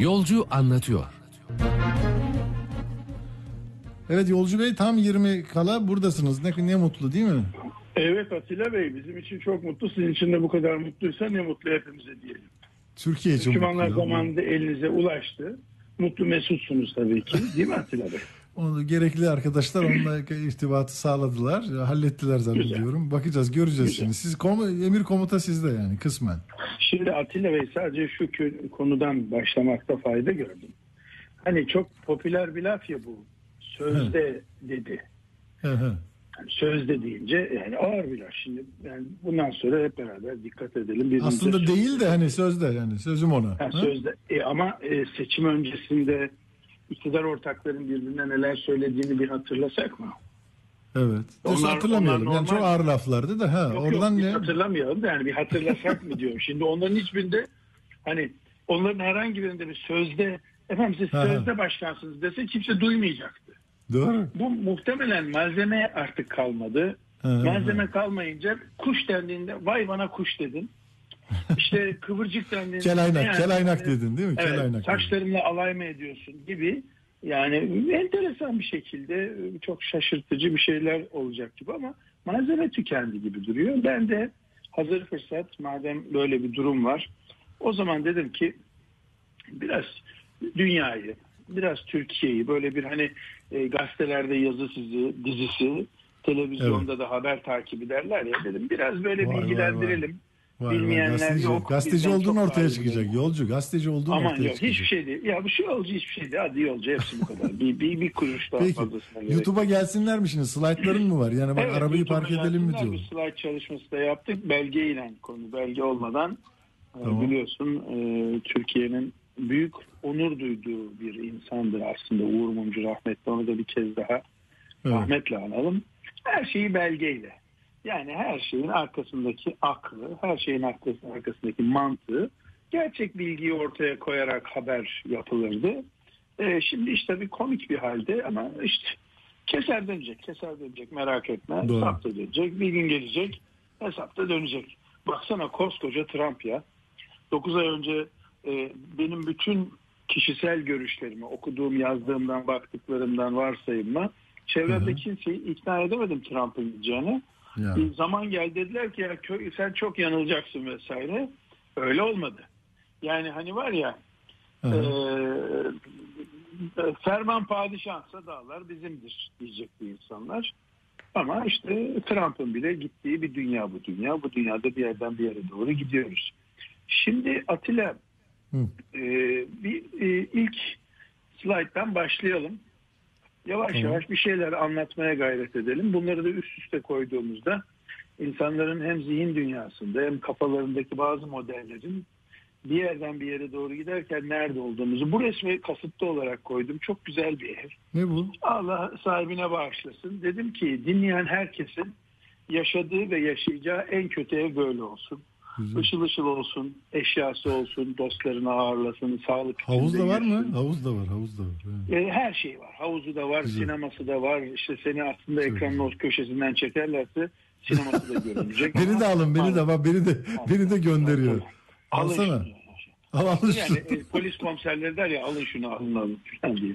Yolcu anlatıyor. Evet Yolcu Bey, tam 20 kala buradasınız. Ne mutlu değil mi? Evet Atilla Bey, bizim için çok mutlu. Sizin için de bu kadar mutluysa ne mutlu hepimize diyelim. Türkiye için Müslümanlar mutlu. zamanında elinize ulaştı. Mutlu mesutsunuz tabii ki. Değil mi Atilla Bey? Onu gerekli arkadaşlar onunla irtibatı sağladılar. Hallettiler zannediyorum. Güzel. Bakacağız, göreceğiz Güzel. şimdi. Siz emir komuta sizde yani kısmen. Şimdi Atilla Bey, sadece şu konudan başlamakta fayda gördüm. Hani çok popüler bir laf ya bu. Sözde dedi. Yani sözde deyince yani ağır bir laf. Şimdi yani bundan sonra hep beraber dikkat edelim. Aslında değil de hani sözde, yani sözüm ona. Sözde. Ama seçim öncesinde iktidar ortakların birbirine neler söylediğini bir hatırlasak mı? Evet. Hatırlamayalım. Onlar yani çok ağır laflardı da. Oradan yok, ne? hatırlamayalım da yani bir hatırlasak mı diyorum. Şimdi onların hiçbirinde, hani onların herhangi birinde bir sözde, efendim siz sözde başkansınız dese kimse duymayacaktı. Doğru. Bu muhtemelen malzeme artık kalmadı. Malzeme kalmayınca kuş dendiğinde vay bana kuş dedin. İşte kıvırcık dendiğinde kelaynak dedin değil mi? Evet, Kelaynak saçlarımla alay mı ediyorsun gibi, yani enteresan bir şekilde çok şaşırtıcı bir şeyler olacak gibi ama malzeme tükendi gibi duruyor. Ben de hazır fırsat, madem böyle bir durum var, o zaman dedim ki biraz dünyayı, biraz Türkiye'yi, böyle bir hani gazetelerde yazı dizisi, televizyonda da haber takibi derler ya, dedim biraz böyle bilgilendirelim. Bilmeyenler yok. Gazeteci olduğun ortaya çıkacak. Yolcu gazeteci olduğun ortaya çıkacak. Hiçbir şey değil. Ya bu şu yolcu hiçbir şey değil. Hadi yolcu, hepsi bu kadar. bir kuruş daha fazlasına gerek. YouTube'a gelsinler mi şimdi? Slaytların mı var? Yani bak, evet, arabayı park edelim mi diyor. Bir slide çalışması da yaptık. Belgeyle konu. Belge olmadan biliyorsun Türkiye'nin büyük onur duyduğu bir insandır aslında Uğur Mumcu rahmetli. Onu da bir kez daha rahmetle analım. Her şeyi belgeyle. Yani her şeyin arkasındaki aklı, her şeyin arkasındaki mantığı, gerçek bilgiyi ortaya koyarak haber yapılırdı. Şimdi işte bir komik bir halde ama işte keser dönecek merak etme. Doğru. Hesap da dönecek, bir gün gelecek, hesap da dönecek. Baksana koskoca Trump ya. 9 ay önce benim bütün kişisel görüşlerimi, okuduğum, yazdığımdan, baktıklarımdan varsayımla çevremde kimseyi ikna edemedim Trump'ın gideceğine. Bir zaman geldi, dediler ki ya sen çok yanılacaksın vesaire. Öyle olmadı. Yani hani var ya ferman padişahsa dağlar bizimdir diyecekti insanlar. Ama işte Trump'ın bile gittiği bir dünya bu dünya. Bu dünyada bir yerden bir yere doğru gidiyoruz. Şimdi Atilla ilk slayttan başlayalım. Yavaş yavaş bir şeyler anlatmaya gayret edelim. Bunları da üst üste koyduğumuzda insanların hem zihin dünyasında hem kafalarındaki bazı modellerin bir yerden bir yere doğru giderken nerede olduğumuzu, bu resmi kasıtlı olarak koydum. Çok güzel bir ev. Ne bu? Allah sahibine bağışlasın. Dedim ki dinleyen herkesin yaşadığı ve yaşayacağı en kötü ev böyle olsun. Güzel. Işıl ışıl olsun, eşyası olsun, dostlarını ağırlasın, sağlık. Havuz da var mı? Havuz da var. Evet. Her şey var. Havuzu da var, güzel. Sineması da var. İşte seni aslında ekranın o köşesinden çekerlerse sineması da görünecek. Beni de alın, beni de gönderiyor. Alsana. Alın şunu. Yani polis komiserleri der ya, alın şunu alın falan diye.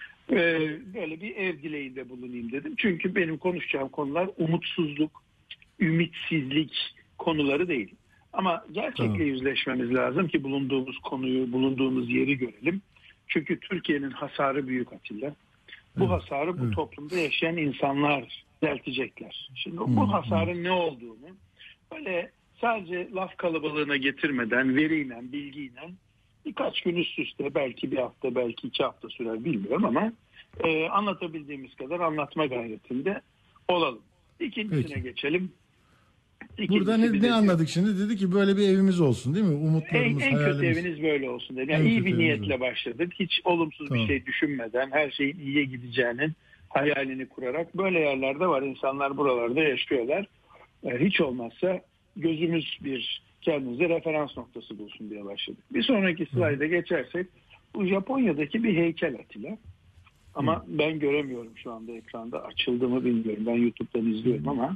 Böyle bir ev dileğinde bulunayım dedim. Çünkü benim konuşacağım konular umutsuzluk, ümitsizlik konuları değil. Ama gerçekle yüzleşmemiz lazım ki bulunduğumuz konuyu, bulunduğumuz yeri görelim. Çünkü Türkiye'nin hasarı büyük Atilla. Bu hasarı bu toplumda yaşayan insanlar düzeltecekler. Şimdi bu hasarın ne olduğunu böyle sadece laf kalabalığına getirmeden, veriyle, bilgiyle birkaç gün üst üste, belki bir hafta, belki 2 hafta sürer bilmiyorum ama anlatabildiğimiz kadar anlatma gayretinde olalım. İkincisine geçelim. Burada ne anladık şimdi? Dedi ki böyle bir evimiz olsun değil mi? Umutlarımız, en hayalimiz. kötü eviniz böyle olsun dedi. Yani iyi bir niyetle başladık. Hiç olumsuz bir şey düşünmeden, her şeyin iyiye gideceğinin hayalini kurarak, böyle yerlerde var. İnsanlar buralarda yaşıyorlar. Hiç olmazsa gözümüz bir kendimize referans noktası bulsun diye başladık. Bir sonraki slayda geçersek, bu Japonya'daki bir heykel Atilla. Ama ben göremiyorum şu anda ekranda. Açıldı mı bilmiyorum. Ben YouTube'dan izliyorum ama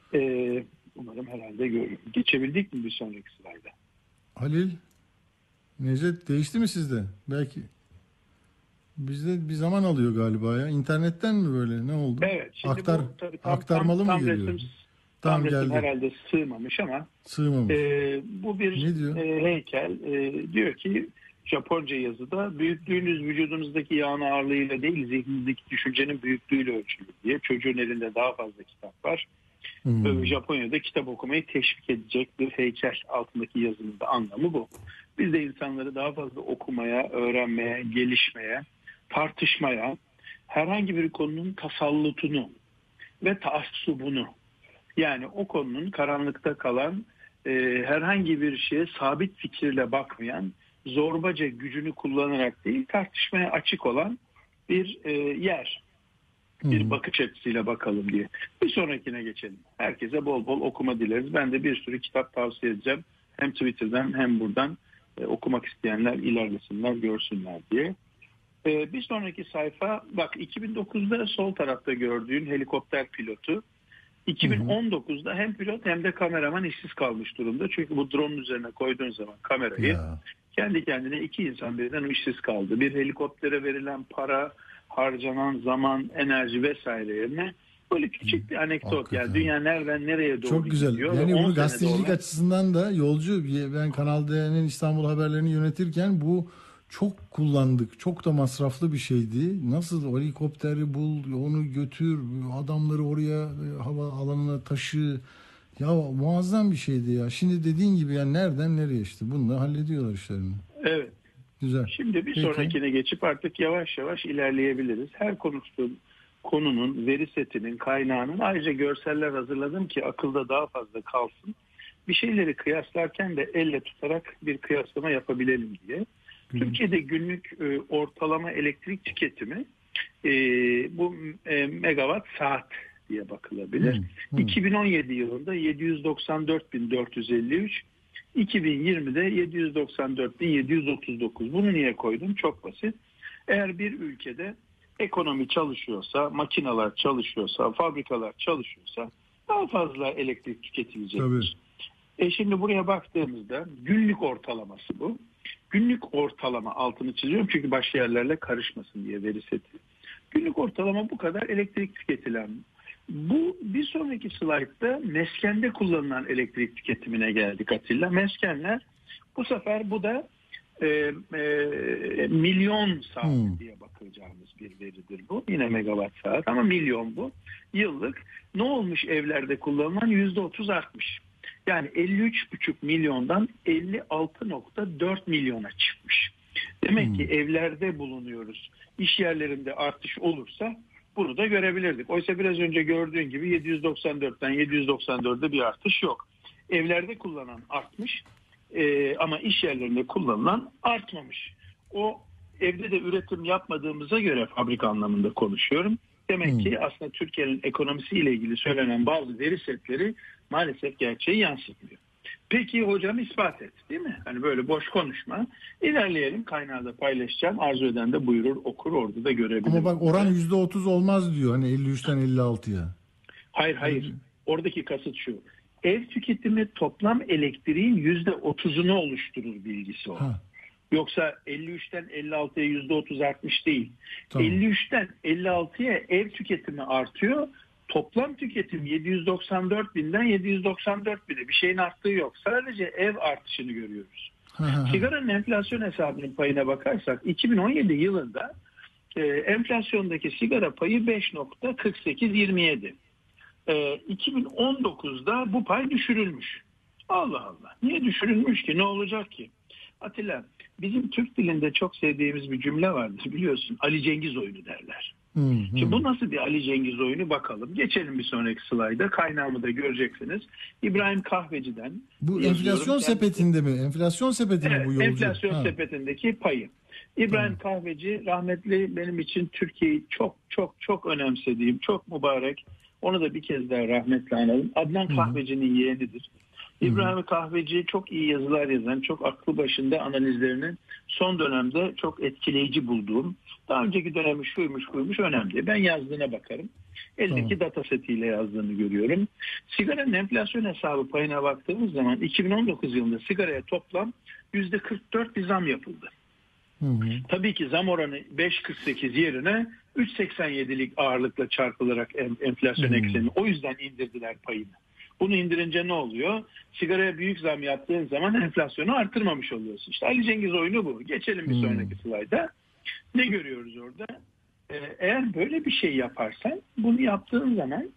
umarım herhalde görürüm. Geçebildik mi bir sonraki slayda? Halil? Necdet, değişti mi sizde? Belki bizde bir zaman alıyor galiba ya. İnternetten mi böyle? Ne oldu? Evet, şimdi bu tabii Aktarmalı mı geliyor? resim Tam resim geldi. herhalde sığmamış ama Sığmamış. bu bir Ne diyor? heykel. Diyor ki Japonca yazıda büyüklüğünüz vücudunuzdaki yağın ağırlığıyla değil zihninizdeki düşüncenin büyüklüğüyle ölçülür diye. Çocuğun elinde daha fazla kitap var. Japonya'da kitap okumayı teşvik edecek bir heykel, altındaki yazının da anlamı bu. Biz de insanları daha fazla okumaya, öğrenmeye, gelişmeye, tartışmaya, herhangi bir konunun tasallutunu ve taassubunu, yani o konunun karanlıkta kalan, herhangi bir şeye sabit fikirle bakmayan, zorbaca gücünü kullanarak değil tartışmaya açık olan bir yer. Bir bakış açısıyla bakalım diye. Bir sonrakine geçelim. Herkese bol bol okuma dileriz. Ben de bir sürü kitap tavsiye edeceğim. Hem Twitter'dan hem buradan okumak isteyenler ilerlesinler, görsünler diye. Bir sonraki sayfa, bak 2009'da sol tarafta gördüğün helikopter pilotu 2019'da hem pilot hem de kameraman işsiz kalmış durumda. Çünkü bu drone'un üzerine koyduğun zaman kamerayı kendi kendine iki insan birden işsiz kaldı. Bir helikoptere verilen para, harcanan zaman, enerji vesaire yerine böyle küçük bir anekdot. Hakikaten. Yani dünya nereden nereye doğru çok güzel. gidiyor. Yani bunu gazetecilik açısından da yolcu, ben Kanal D'nin İstanbul haberlerini yönetirken bu çok kullandık. Çok da masraflı bir şeydi. Nasıl o helikopteri bul, onu götür, adamları oraya hava alanına taşı. Ya muazzam bir şeydi ya. Şimdi dediğin gibi yani nereden nereye işte. Bununla hallediyorlar işlerini. Evet. Güzel. Şimdi bir sonrakine geçip artık yavaş yavaş ilerleyebiliriz. Her konunun, veri setinin, kaynağının, ayrıca görseller hazırladım ki akılda daha fazla kalsın. Bir şeyleri kıyaslarken de elle tutarak bir kıyaslama yapabilelim diye. Türkiye'de günlük ortalama elektrik tüketimi bu megawatt saat diye bakılabilir. 2017 yılında 794.453, 2020'de 794.739. Bunu niye koydum? Çok basit. Eğer bir ülkede ekonomi çalışıyorsa, makineler çalışıyorsa, fabrikalar çalışıyorsa daha fazla elektrik tüketilecektir. Şimdi buraya baktığımızda günlük ortalaması bu. Günlük ortalama, altını çiziyorum çünkü başka yerlerle karışmasın diye veri seti. Günlük ortalama bu kadar elektrik tüketilen. Bu bir sonraki slaytta meskende kullanılan elektrik tüketimine geldik Atilla. Meskenler bu sefer bu da milyon saat diye bakacağımız bir veridir bu. Yine megawatt saat ama milyon bu. Yıllık ne olmuş evlerde kullanılan %30 artmış. Yani 53,5 milyondan 56,4 milyona çıkmış. Demek ki evlerde bulunuyoruz. İş yerlerinde artış olursa bunu da görebilirdik. Oysa biraz önce gördüğün gibi 794'ten 794'de bir artış yok. Evlerde kullanan artmış ama iş yerlerinde kullanılan artmamış. O evde de üretim yapmadığımıza göre fabrika anlamında konuşuyorum. Demek ki aslında Türkiye'nin ekonomisiyle ilgili söylenen bazı veri setleri maalesef gerçeği yansıtmıyor. Peki hocam ispat et, değil mi? Hani böyle boş konuşma. İlerleyelim, kaynağı da paylaşacağım. Arzu eden de buyurur okur, orada da görebilir. Ama bak oran %30 olmaz diyor hani 53'ten 56'ya. Hayır. Oradaki kasıt şu. Ev tüketimi toplam elektriğin %30'unu oluşturur bilgisi o. Yoksa 53'ten 56'ya %30 artmış değil. Tamam. 53'ten 56'ya ev tüketimi artıyor. Toplam tüketim 794.000'den 794.000'e bir şeyin arttığı yok. Sadece ev artışını görüyoruz. Sigaranın enflasyon hesabının payına bakarsak 2017 yılında enflasyondaki sigara payı 5,4827. 2019'da bu pay düşürülmüş. Allah Allah. Niye düşürülmüş ki? Ne olacak ki? Atilla, bizim Türk dilinde çok sevdiğimiz bir cümle vardır biliyorsun. Ali Cengiz oyunu derler. Şimdi bu nasıl bir Ali Cengiz oyunu bakalım. Geçelim bir sonraki slayda. Kaynağımı da göreceksiniz. İbrahim Kahveci'den. Bu enflasyon sepetinde mi? Enflasyon sepetinde bu yolcu. Enflasyon sepetindeki payı. İbrahim Kahveci rahmetli, benim için Türkiye'yi çok çok çok önemsediğim, çok mübarek. Onu da bir kez daha rahmetle analım. Adnan Kahveci'nin yeğenidir. İbrahim Kahveci çok iyi yazılar yazan, çok aklı başında analizlerini son dönemde çok etkileyici bulduğum, daha önceki dönemi şuymuş buymuş önemli. Ben yazdığına bakarım. Eldeki data setiyle yazdığını görüyorum. Sigaranın enflasyon hesabı payına baktığımız zaman 2019 yılında sigaraya toplam %44 bir zam yapıldı. Hı hı. Tabii ki zam oranı 5.48 yerine 3.87'lik ağırlıkla çarpılarak enflasyon ekseni. O yüzden indirdiler payını. Bunu indirince ne oluyor? Sigaraya büyük zam yaptığın zaman enflasyonu artırmamış oluyorsun. İşte Ali Cengiz oyunu bu. Geçelim bir sonraki slayda. Ne görüyoruz orada? Eğer böyle bir şey yaparsan, bunu yaptığın zaman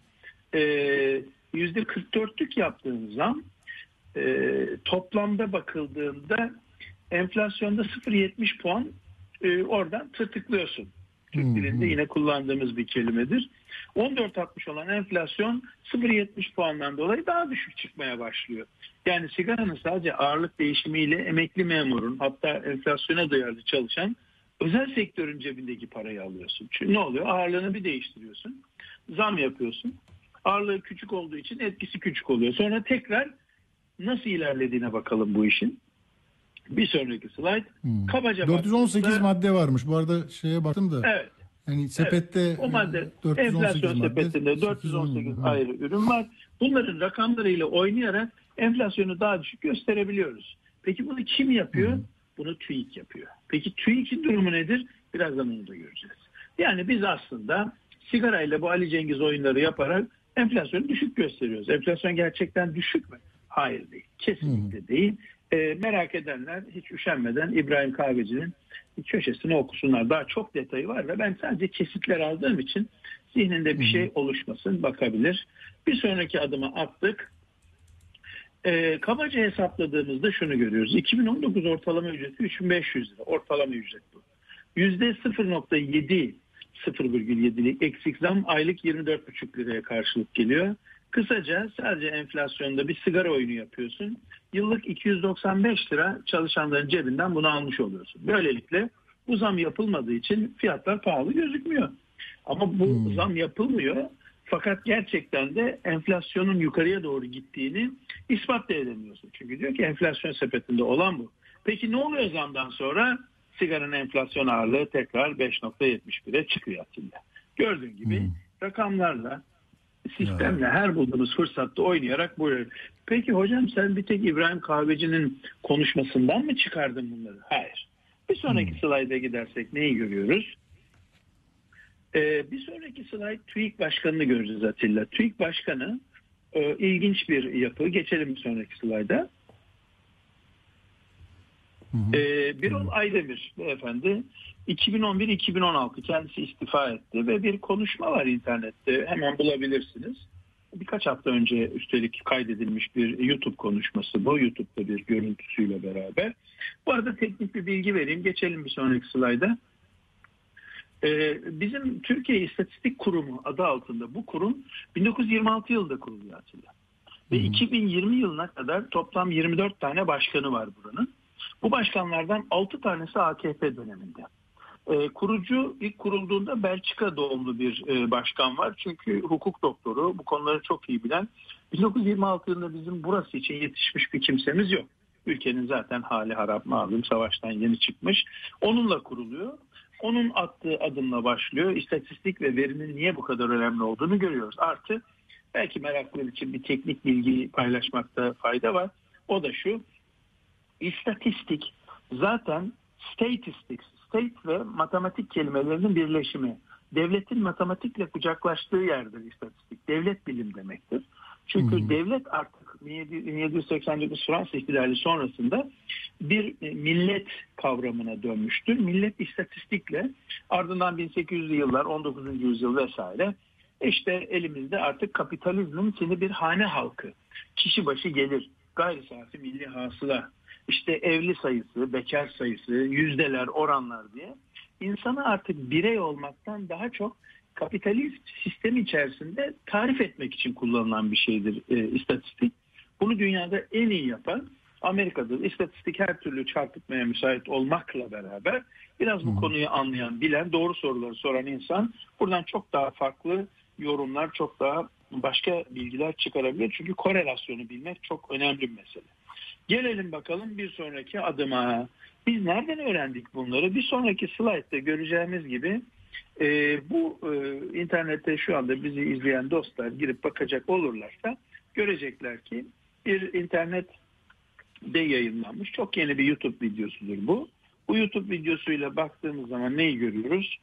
%44'lük yaptığın zam toplamda bakıldığında enflasyonda 0.70 puan oradan tırtıklıyorsun. Türk dilinde yine kullandığımız bir kelimedir. 14.60 olan enflasyon 0.70 puandan dolayı daha düşük çıkmaya başlıyor. Yani sigaranın sadece ağırlık değişimiyle emekli memurun, hatta enflasyona duyarlı çalışan özel sektörün cebindeki parayı alıyorsun. Çünkü ne oluyor? Ağırlığını bir değiştiriyorsun. Zam yapıyorsun. Ağırlığı küçük olduğu için etkisi küçük oluyor. Sonra tekrar nasıl ilerlediğine bakalım bu işin. Bir sonraki slide. Kabaca 418 baktığımda, madde varmış. Bu arada şeye baktım da. evet. Yani sepette Evet, o madde 418 enflasyon madde, sepetinde 418 ayrı ürün var. Bunların rakamlarıyla oynayarak enflasyonu daha düşük gösterebiliyoruz. Peki bunu kim yapıyor? Bunu TÜİK yapıyor. Peki TÜİK'in durumu nedir? Birazdan onu da göreceğiz. Yani biz aslında sigarayla bu Ali Cengiz oyunları yaparak enflasyonu düşük gösteriyoruz. Enflasyon gerçekten düşük mü? Hayır değil. Kesinlikle değil. Merak edenler hiç üşenmeden İbrahim Kahveci'nin köşesini okusunlar. Daha çok detayı var ve ben sadece kesitler aldığım için zihninde bir şey oluşmasın, bakabilir. Bir sonraki adıma attık. Kabaca hesapladığımızda şunu görüyoruz. 2019 ortalama ücreti 3.500 lira. Ortalama ücret bu. %0.7'lik eksik zam aylık 24.5 liraya karşılık geliyor. Kısaca sadece enflasyonda bir sigara oyunu yapıyorsun. Yıllık 295 lira çalışanların cebinden bunu almış oluyorsun. Böylelikle bu zam yapılmadığı için fiyatlar pahalı gözükmüyor. Ama bu zam yapılmıyor. Fakat gerçekten de enflasyonun yukarıya doğru gittiğini ispat da edemiyorsun. Çünkü diyor ki enflasyon sepetinde olan bu. Peki ne oluyor zamdan sonra? Sigaranın enflasyon ağırlığı tekrar 5.71'e çıkıyor Atilla. Gördüğün gibi rakamlarla, sistemle her bulduğumuz fırsatta oynayarak buyuruyor. Peki hocam sen bir tek İbrahim Kahveci'nin konuşmasından mı çıkardın bunları? Hayır. Bir sonraki slayda gidersek neyi görüyoruz? Bir sonraki slide TÜİK Başkanı'nı göreceğiz Atilla. TÜİK Başkanı ilginç bir yapı. Geçelim bir sonraki slayda. Birol Aydemir beyefendi 2011-2016 kendisi istifa etti ve bir konuşma var internette, hemen bulabilirsiniz. Birkaç hafta önce üstelik kaydedilmiş bir YouTube konuşması bu. YouTube'da bir görüntüsüyle beraber. Bu arada teknik bir bilgi vereyim. Geçelim bir sonraki slayda. Bizim Türkiye İstatistik Kurumu adı altında bu kurum 1926 yılında kuruluyor Atilla. Ve 2020 yılına kadar toplam 24 tane başkanı var buranın. Bu başkanlardan 6 tanesi AKP döneminde. Kurucu ilk kurulduğunda Belçika doğumlu bir başkan var. Çünkü hukuk doktoru, bu konuları çok iyi bilen. 1926 yılında bizim burası için yetişmiş bir kimsemiz yok. Ülkenin zaten hali harap, malum, savaştan yeni çıkmış. Onunla kuruluyor. Onun attığı adımla başlıyor. İstatistik ve verinin niye bu kadar önemli olduğunu görüyoruz. Artı belki meraklılar için bir teknik bilgi paylaşmakta fayda var. O da şu: İstatistik zaten statistics, state ve matematik kelimelerinin birleşimi. Devletin matematikle kucaklaştığı yerdir istatistik. Devlet bilim demektir. Çünkü devlet artık 1789 Fransız ihtilali sonrasında bir millet kavramına dönmüştür. Millet istatistikle, ardından 1800'lü yıllar, 19. yüzyıl vesaire, işte elimizde artık kapitalizmin içinde bir hane halkı, kişi başı gelir, gayri safi milli hasıla, işte evli sayısı, bekar sayısı, yüzdeler, oranlar diye insanı artık birey olmaktan daha çok kapitalist sistemi içerisinde tarif etmek için kullanılan bir şeydir istatistik. Bunu dünyada en iyi yapan Amerika'da. İstatistik her türlü çarpıtmaya müsait olmakla beraber biraz bu konuyu anlayan, bilen, doğru soruları soran insan buradan çok daha farklı yorumlar, çok daha başka bilgiler çıkarabilir. Çünkü korelasyonu bilmek çok önemli bir mesele. Gelelim bakalım bir sonraki adıma. Biz nereden öğrendik bunları? Bir sonraki slaytta göreceğimiz gibi Bu internette şu anda bizi izleyen dostlar girip bakacak olurlarsa görecekler ki bir internette yayınlanmış çok yeni bir YouTube videosudur bu. Bu YouTube videosuyla baktığımız zaman neyi görüyoruz?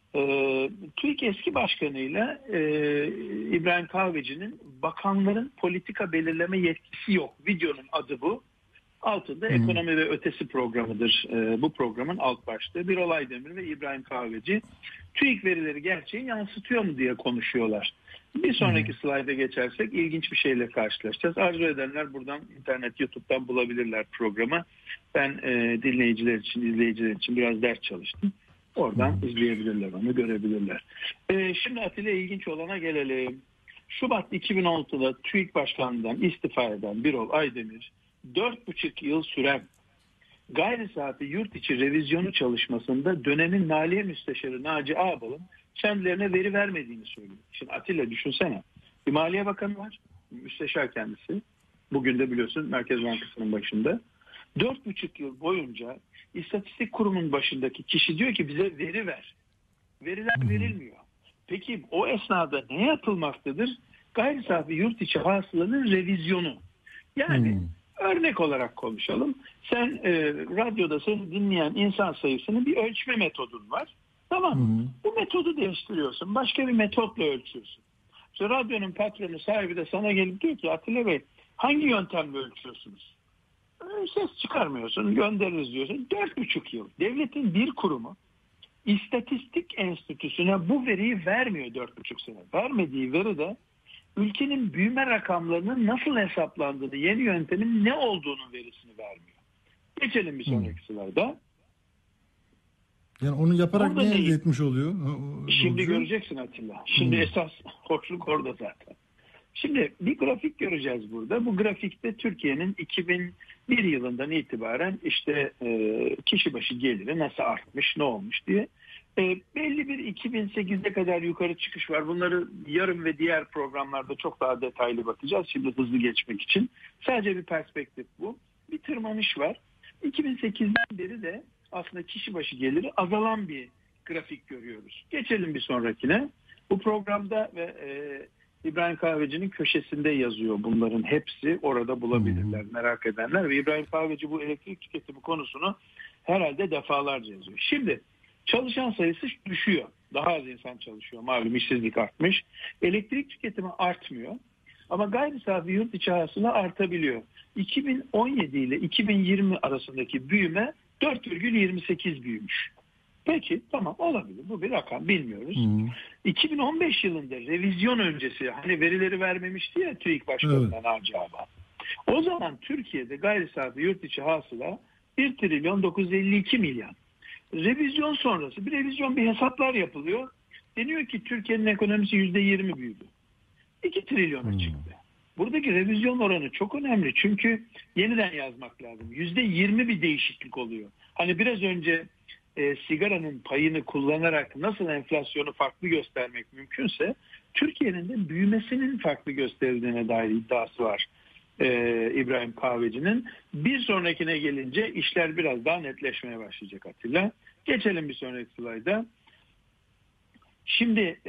TÜİK eski başkanıyla İbrahim Kahveci'nin bakanların politika belirleme yetkisi yok. Videonun adı bu. Altında ekonomi ve ötesi programıdır. Bu programın alt başlığı. Birol Aydemir ve İbrahim Kahveci TÜİK verileri gerçeği yansıtıyor mu diye konuşuyorlar. Bir sonraki slayda geçersek ilginç bir şeyle karşılaşacağız. Arzu edenler buradan internet, YouTube'dan bulabilirler programı. Ben dinleyiciler için, izleyiciler için biraz ders çalıştım. Oradan izleyebilirler, onu görebilirler. Şimdi Atilla, ilginç olana gelelim. Şubat 2016'da TÜİK Başkanlığı'ndan istifa eden Birol Aydemir 4,5 yıl süren gayri safi yurt içi revizyonu çalışmasında dönemin Maliye Müsteşarı Naci Ağbal'ın kendilerine veri vermediğini söylüyor. Şimdi Atilla, düşünsene. Bir Maliye Bakanı var, müsteşar kendisi. Bugün de biliyorsun Merkez Bankası'nın başında. 4,5 yıl boyunca İstatistik Kurumu'nun başındaki kişi diyor ki bize veri ver. Veriler verilmiyor. Peki o esnada ne yapılmaktadır? Gayri safi yurt içi hasılanın revizyonu. Yani örnek olarak konuşalım. Sen radyoda seni dinleyen insan sayısının bir ölçme metodun var. Tamam mı? Bu metodu değiştiriyorsun. Başka bir metotla ölçüyorsun. İşte radyonun patronu, sahibi de sana gelip diyor ki Atilla Bey, hangi yöntemle ölçüyorsunuz? Ses çıkarmıyorsun, göndeririz diyorsun. 4,5 yıl. Devletin bir kurumu İstatistik Enstitüsü'ne bu veriyi vermiyor 4,5 sene. Vermediği veri de ülkenin büyüme rakamlarının nasıl hesaplandığını, yeni yöntemin ne olduğunu verisini vermiyor. Geçelim bir sonraki slayda. Yani onu yaparak burada ne elde etmiş oluyor? Şimdi göreceksin Atilla. Şimdi esas hoşluk orada zaten. Şimdi bir grafik göreceğiz burada. Bu grafikte Türkiye'nin 2001 yılından itibaren işte kişi başı geliri nasıl artmış, ne olmuş diye. Belli bir 2008'e kadar yukarı çıkış var. Bunları yarın ve diğer programlarda çok daha detaylı bakacağız. Şimdi hızlı geçmek için. Sadece bir perspektif bu. Bir tırmanış var. 2008'den beri de aslında kişi başı geliri azalan bir grafik görüyoruz. Geçelim bir sonrakine. Bu programda ve İbrahim Kahveci'nin köşesinde yazıyor bunların hepsi. Orada bulabilirler merak edenler. Ve İbrahim Kahveci bu elektrik tüketimi konusunu herhalde defalarca yazıyor. Şimdi çalışan sayısı düşüyor. Daha az insan çalışıyor. Malum işsizlik artmış. Elektrik tüketimi artmıyor. Ama gayri safi yurt içi hasıla artabiliyor. 2017 ile 2020 arasındaki büyüme 4,28 büyümüş. Peki tamam, olabilir. Bu bir rakam, bilmiyoruz. 2015 yılında revizyon öncesi hani verileri vermemişti ya TÜİK Başkanı'ndan Naci Ağbal. O zaman Türkiye'de gayri safi yurt içi hasıla 1 trilyon 952 milyar. Revizyon sonrası bir hesaplar yapılıyor. Deniyor ki Türkiye'nin ekonomisi %20 büyüdü. 2 trilyona çıktı. Buradaki revizyon oranı çok önemli. Çünkü yeniden yazmak lazım. %20 bir değişiklik oluyor. Hani biraz önce sigaranın payını kullanarak nasıl enflasyonu farklı göstermek mümkünse Türkiye'nin de büyümesinin farklı gösterildiğine dair iddiası var İbrahim Kahveci'nin. Bir sonrakine gelince işler biraz daha netleşmeye başlayacak Atilla. Geçelim bir sonraki slayda. Şimdi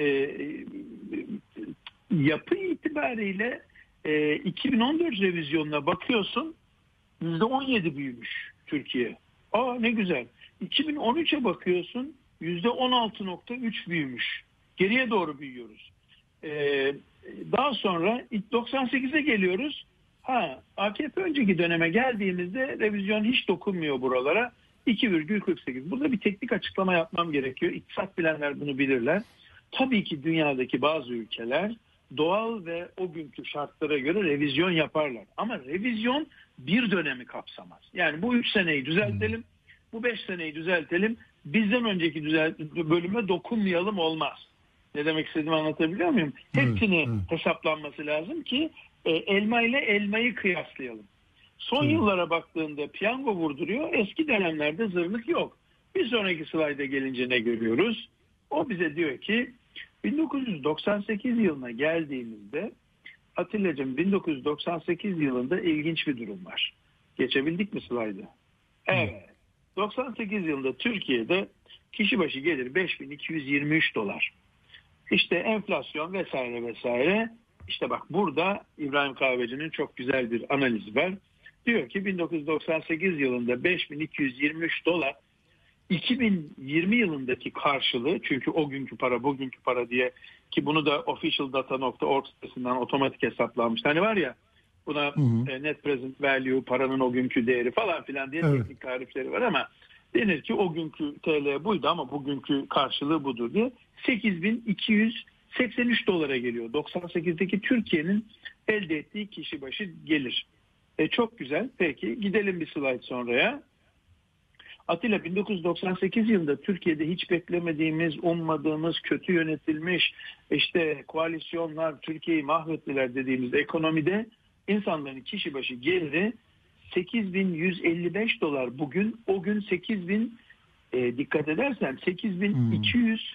yapı itibariyle 2014 revizyonuna bakıyorsun, %17 büyümüş Türkiye. Aa, ne güzel. 2013'e bakıyorsun, %16,3 büyümüş. Geriye doğru büyüyoruz. Daha sonra 98'e geliyoruz. AKP önceki döneme geldiğimizde revizyon hiç dokunmuyor buralara. 2,48. Burada bir teknik açıklama yapmam gerekiyor. İktisat bilenler bunu bilirler. Tabii ki dünyadaki bazı ülkeler doğal ve o günkü şartlara göre revizyon yaparlar. Ama revizyon bir dönemi kapsamaz. Yani bu 3 seneyi düzeltelim, bu 5 seneyi düzeltelim, bizden önceki bölüme dokunmayalım olmaz. Ne demek istediğimi anlatabiliyor muyum? Hepsini hesaplanması lazım ki elma ile elmayı kıyaslayalım. Son yıllara baktığında piyango vurduruyor, eski dönemlerde zırnık yok. Bir sonraki slayda gelince ne görüyoruz? O bize diyor ki 1998 yılına geldiğimizde, Atilla'cığım, 1998 yılında ilginç bir durum var. Geçebildik mi slaydı? Evet. 98 yılında Türkiye'de kişi başı gelir 5223 dolar. İşte enflasyon vesaire vesaire. İşte bak burada İbrahim Kahveci'nin çok güzel bir analizi var. Diyor ki 1998 yılında 5223 dolar 2020 yılındaki karşılığı, çünkü o günkü para bugünkü para diye, ki bunu da officialdata.org sitesinden otomatik hesaplanmış. Hani var ya buna net present value, paranın o günkü değeri falan filan diye teknik tarifleri var ama denir ki o günkü TL buydu ama bugünkü karşılığı budur diye 8283 dolara geliyor. 98'deki Türkiye'nin elde ettiği kişi başı gelir. Çok güzel. Peki gidelim bir slide sonraya. Atilla, 1998 yılında Türkiye'de hiç beklemediğimiz, ummadığımız, kötü yönetilmiş işte koalisyonlar Türkiye'yi mahvettiler dediğimiz ekonomide insanların kişi başı geliri 8155 dolar bugün. O gün 8000, dikkat edersen 8200,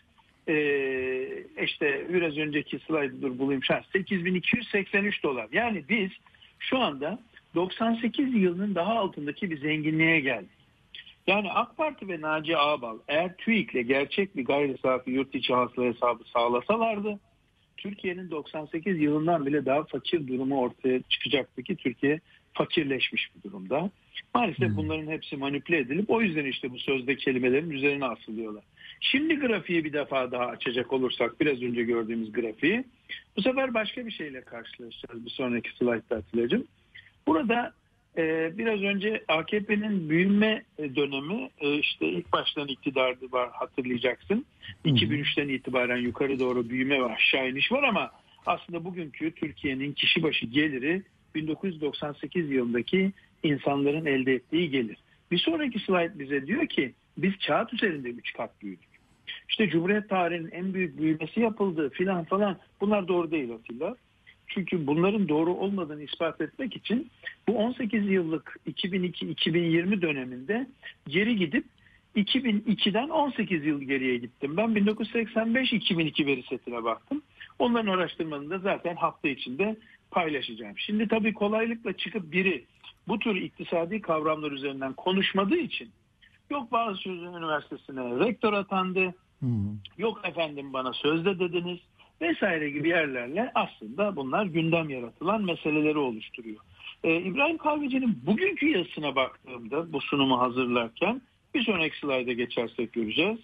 işte biraz önceki slaydı bulayım. 8283 dolar. Yani biz şu anda 98 yılının daha altındaki bir zenginliğe geldik. Yani AK Parti ve Naci Ağbal eğer TÜİK'le gerçek bir gayri safi yurt içi hasıla hesabı sağlasalardı, Türkiye'nin 98 yılından bile daha fakir durumu ortaya çıkacaktı ki Türkiye fakirleşmiş bir durumda. Maalesef bunların hepsi manipüle edilip o yüzden işte bu sözde kelimelerin üzerine asılıyorlar. Şimdi grafiği bir defa daha açacak olursak, biraz önce gördüğümüz grafiği, bu sefer başka bir şeyle karşılaşacağız bir sonraki slaytta Atilla'cığım. Burada biraz önce AKP'nin büyüme dönemi, işte ilk baştan iktidarı var, hatırlayacaksın. 2003'ten itibaren yukarı doğru büyüme ve aşağı iniş var ama aslında bugünkü Türkiye'nin kişi başı geliri 1998 yılındaki insanların elde ettiği gelir. Bir sonraki slide bize diyor ki biz kağıt üzerinde 3 kat büyüdük. İşte Cumhuriyet tarihinin en büyük büyümesi yapıldı filan falan. Bunlar doğru değil Atilla. Çünkü bunların doğru olmadığını ispat etmek için bu 18 yıllık 2002-2020 döneminde geri gidip 2002'den 18 yıl geriye gittim. Ben 1985-2002 veri setine baktım. Onların araştırmalarını da zaten hafta içinde paylaşacağım. Şimdi tabii kolaylıkla çıkıp biri bu tür iktisadi kavramlar üzerinden konuşmadığı için yok Boğaziçi Üniversitesi'ne rektör atandı, yok efendim bana sözde dediniz vesaire gibi yerlerle aslında bunlar gündem yaratılan meseleleri oluşturuyor. İbrahim Kahveci'nin bugünkü yazısına baktığımda bu sunumu hazırlarken, bir sonraki slayda geçersek göreceğiz.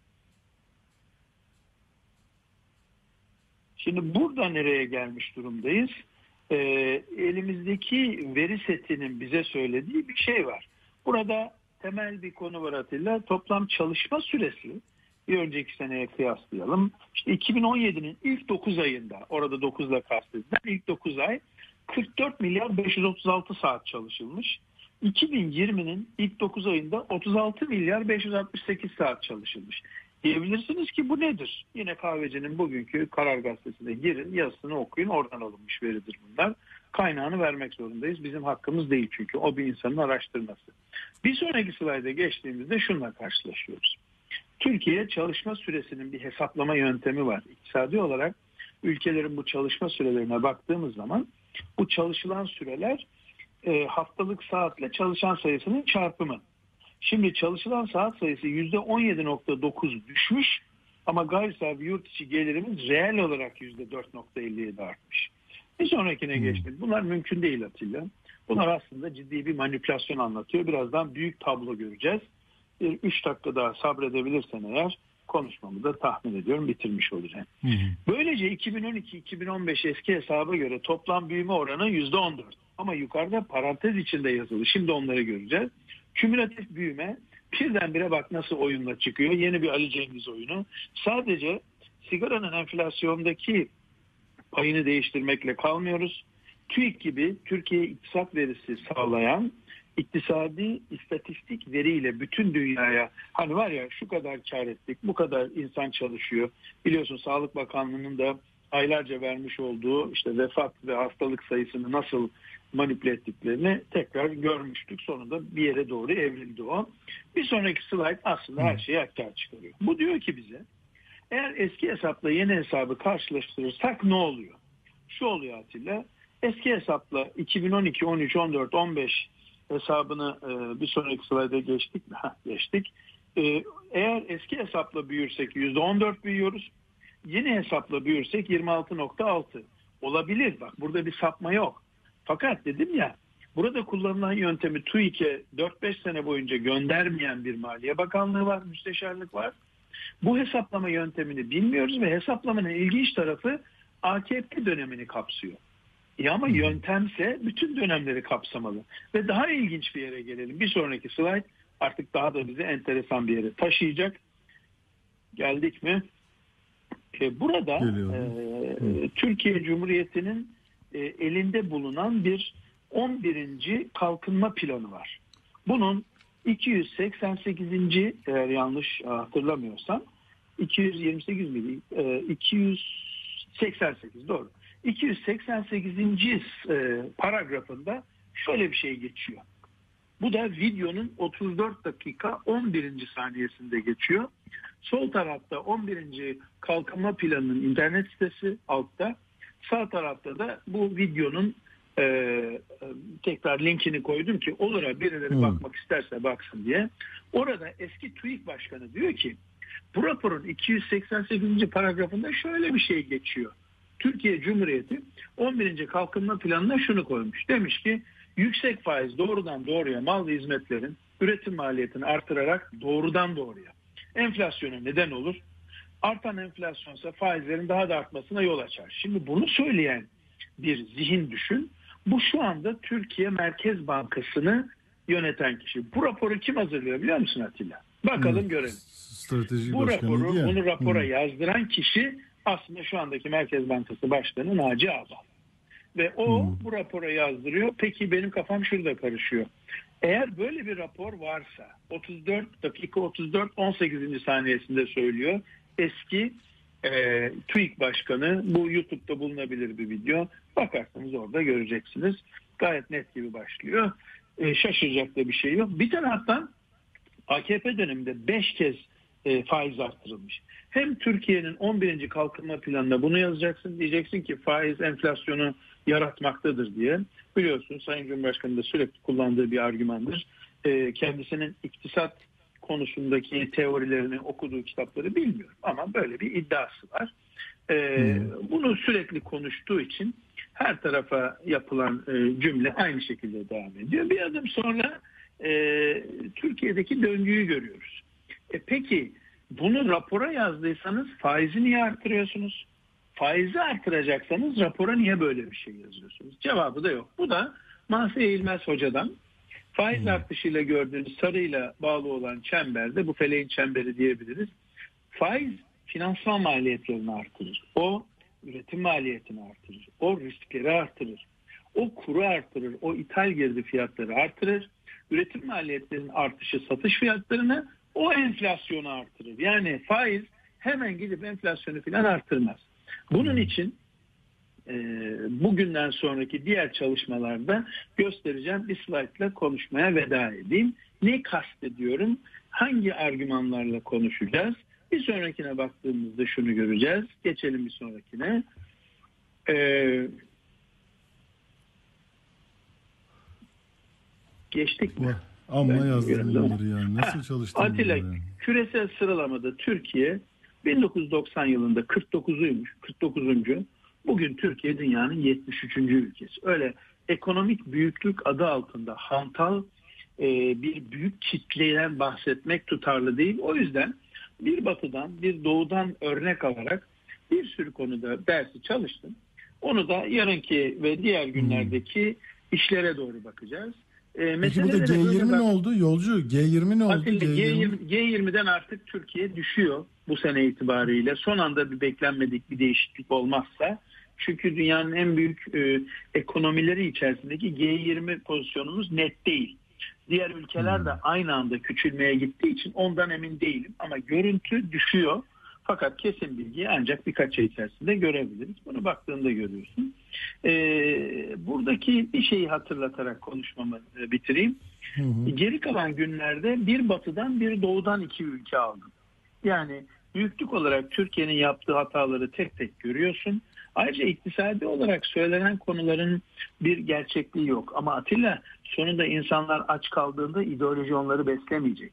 Şimdi burada nereye gelmiş durumdayız? Elimizdeki veri setinin bize söylediği bir şey var. Burada temel bir konu var Atilla. Toplam çalışma süresi, bir önceki seneye kıyaslayalım. İşte 2017'nin ilk 9 ayında, orada 9'la kastedilen ilk 9 ay 44 milyar 536 saat çalışılmış. 2020'nin ilk 9 ayında 36 milyar 568 saat çalışılmış. Diyebilirsiniz ki bu nedir? Yine Kahveci'nin bugünkü Karar Gazetesi'ne girin, yazısını okuyun, oradan alınmış veridir bunlar. Kaynağını vermek zorundayız. Bizim hakkımız değil çünkü. O bir insanın araştırması. Bir sonraki slayda geçtiğimizde şunla karşılaşıyoruz. Türkiye çalışma süresinin bir hesaplama yöntemi var. İktisadi olarak ülkelerin bu çalışma sürelerine baktığımız zaman bu çalışılan süreler haftalık saatle çalışan sayısının çarpımı. Şimdi çalışılan saat sayısı %17.9 düşmüş ama gayri safi yurt içi gelirimiz reel olarak %4.57 artmış. Bir sonrakine geçtim. Bunlar mümkün değil Atilla. Bunlar aslında ciddi bir manipülasyon anlatıyor. Birazdan büyük tablo göreceğiz. 3 dakika daha sabredebilirsen eğer konuşmamı da tahmin ediyorum bitirmiş olacağım. Böylece 2012-2015 eski hesaba göre toplam büyüme oranı %14. Ama yukarıda parantez içinde yazılı. Şimdi onları göreceğiz. Kümülatif büyüme birdenbire bak nasıl oyunla çıkıyor. Yeni bir Ali Cengiz oyunu. Sadece sigaranın enflasyondaki payını değiştirmekle kalmıyoruz. TÜİK gibi Türkiye iktisat verisi sağlayan iktisadi istatistik veriyle bütün dünyaya, hani var ya şu kadar kar ettik, bu kadar insan çalışıyor. Biliyorsun Sağlık Bakanlığı'nın da aylarca vermiş olduğu işte vefat ve hastalık sayısını nasıl manipüle ettiklerini tekrar görmüştük. Sonunda bir yere doğru evrildi o. Bir sonraki slide aslında her şeyi açığa çıkarıyor. Bu diyor ki bize, eğer eski hesapla yeni hesabı karşılaştırırsak ne oluyor? Şu oluyor Atilla. Eski hesapla 2012, 13, 14, 15 hesabını bir sonraki slayda geçtik mi? Geçtik. Eğer eski hesapla büyürsek %14 büyüyoruz. Yeni hesapla büyürsek 26.6. Olabilir. Bak burada bir sapma yok. Fakat dedim ya, burada kullanılan yöntemi TÜİK'e 4-5 sene boyunca göndermeyen bir Maliye Bakanlığı var, müsteşarlık var. Bu hesaplama yöntemini bilmiyoruz ve hesaplamanın ilginç tarafı AKP dönemini kapsıyor. Ama yöntemse bütün dönemleri kapsamalı. Ve daha ilginç bir yere gelelim. Bir sonraki slide artık daha da bizi enteresan bir yere taşıyacak. Geldik mi? Burada Türkiye Cumhuriyeti'nin elinde bulunan bir 11. kalkınma planı var. Bunun 288. eğer yanlış hatırlamıyorsam 228 miydi? 288 doğru. 288. Paragrafında şöyle bir şey geçiyor. Bu da videonun 34 dakika 11. saniyesinde geçiyor. Sol tarafta 11. kalkınma planının internet sitesi altta. Sağ tarafta da bu videonun tekrar linkini koydum ki olur ha birileri bakmak isterse baksın diye. Orada eski TÜİK Başkanı diyor ki bu raporun 288. paragrafında şöyle bir şey geçiyor. Türkiye Cumhuriyeti 11. kalkınma planına şunu koymuş. Demiş ki yüksek faiz doğrudan doğruya mal ve hizmetlerin üretim maliyetini artırarak doğrudan doğruya enflasyona neden olur. Artan enflasyonsa faizlerin daha da artmasına yol açar. Şimdi bunu söyleyen bir zihin düşün. Bu şu anda Türkiye Merkez Bankası'nı yöneten kişi. Bu raporu kim hazırlıyor biliyor musun Atilla? Bakalım görelim. Strateji Bu raporu, ya. bunu rapora yazdıran kişi aslında şu andaki Merkez Bankası Başkanı Naci Ağbal. Ve o bu rapora yazdırıyor. Peki benim kafam şurada karışıyor. Eğer böyle bir rapor varsa 34 dakika 18. saniyesinde söylüyor. Eski TÜİK Başkanı, bu YouTube'da bulunabilir bir video. Bakarsanız orada göreceksiniz. Gayet net gibi başlıyor. Şaşıracak da bir şey yok. Bir taraftan AKP döneminde 5 kez faiz arttırılmış. Hem Türkiye'nin 11. kalkınma planında bunu yazacaksın. Diyeceksin ki faiz enflasyonu yaratmaktadır diye. Biliyorsunuz Sayın Cumhurbaşkanı da sürekli kullandığı bir argümandır. Kendisinin iktisat konusundaki teorilerini okuduğu kitapları bilmiyorum. Ama böyle bir iddiası var. Bunu sürekli konuştuğu için her tarafa yapılan cümle aynı şekilde devam ediyor. Bir adım sonra Türkiye'deki döngüyü görüyoruz. Peki bunu rapora yazdıysanız faizi niye artırıyorsunuz? Faizi artıracaksanız rapora niye böyle bir şey yazıyorsunuz? Cevabı da yok. Bu da Mahfi Eğilmez Hoca'dan faiz artışıyla gördüğünüz sarıyla bağlı olan çemberde, bu feleğin çemberi diyebiliriz. Faiz finansman maliyetlerini artırır. O üretim maliyetini artırır. O riskleri artırır. O kuru artırır. O ithal girdi fiyatları artırır. Üretim maliyetlerinin artışı satış fiyatlarını, o enflasyonu artırır. Yani faiz hemen gidip enflasyonu falan artırmaz. Bunun için bugünden sonraki diğer çalışmalarda göstereceğim bir slaytla konuşmaya veda edeyim. Ne kastediyorum? Hangi argümanlarla konuşacağız? Bir sonrakine baktığımızda şunu göreceğiz. Geçelim bir sonrakine. Geçtik mi? Amma yazdırmaları yani. Nasıl çalıştığını Atilla, yani. Küresel sıralamada Türkiye 1990 yılında 49'uymuş. 49. Bugün Türkiye dünyanın 73. ülkesi. Öyle ekonomik büyüklük adı altında hantal bir büyük kitleden bahsetmek tutarlı değil. O yüzden bir batıdan bir doğudan örnek alarak bir sürü konuda dersi çalıştım. Onu da yarınki ve diğer günlerdeki işlere doğru bakacağız. Peki bu da G20 ne oldu? Yolcu G20 ne oldu? G20'den artık Türkiye düşüyor bu sene itibariyle. Son anda bir beklenmedik bir değişiklik olmazsa. Çünkü dünyanın en büyük ekonomileri içerisindeki G20 pozisyonumuz net değil. Diğer ülkeler de aynı anda küçülmeye gittiği için ondan emin değilim. Ama görüntü düşüyor. Fakat kesin bilgiyi ancak birkaç ay içerisinde görebiliriz. Bunu baktığında görüyorsun. Buradaki bir şeyi hatırlatarak konuşmamı bitireyim. Geri kalan günlerde bir batıdan bir doğudan iki ülke aldım. Yani büyüklük olarak Türkiye'nin yaptığı hataları tek tek görüyorsun. Ayrıca iktisadi olarak söylenen konuların bir gerçekliği yok. Ama Atilla, sonunda insanlar aç kaldığında ideoloji onları beslemeyecek.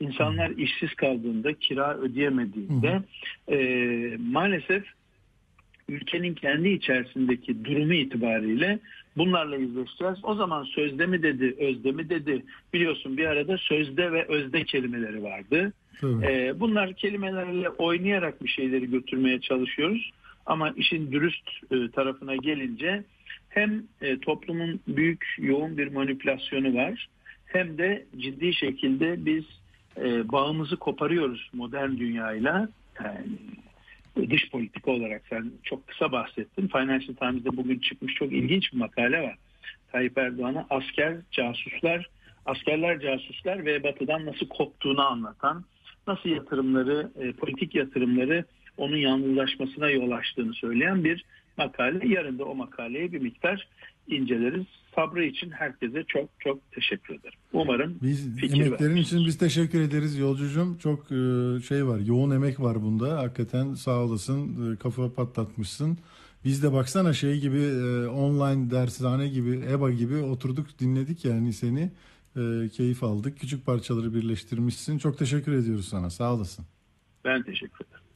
İnsanlar işsiz kaldığında, kira ödeyemediğinde maalesef ülkenin kendi içerisindeki durumu itibariyle bunlarla yüzleşeceğiz. O zaman sözde mi dedi, özde mi dedi? Biliyorsun bir arada sözde ve özde kelimeleri vardı. Bunlar kelimelerle oynayarak bir şeyleri götürmeye çalışıyoruz. Ama işin dürüst tarafına gelince hem toplumun büyük, yoğun bir manipülasyonu var, hem de ciddi şekilde biz bağımızı koparıyoruz modern dünyayla. Yani dış politika olarak sen çok kısa bahsettin. Financial Times'de bugün çıkmış çok ilginç bir makale var. Tayyip Erdoğan'a askerler casuslar ve Batı'dan nasıl koptuğunu anlatan, nasıl yatırımları, politik yatırımları onun yalnızlaşmasına yol açtığını söyleyen bir makale. Yarın da o makaleyi bir miktar inceleriz. Sabrı için herkese çok çok teşekkür ederim. Umarım emeklerin için biz teşekkür ederiz Yolcucuğum. Çok şey var, yoğun emek var bunda. Hakikaten sağ olasın, kafa patlatmışsın. Biz de baksana şey gibi online dershane gibi, EBA gibi oturduk dinledik yani seni. Keyif aldık. Küçük parçaları birleştirmişsin. Çok teşekkür ediyoruz sana. Sağ olasın. Ben teşekkür ederim.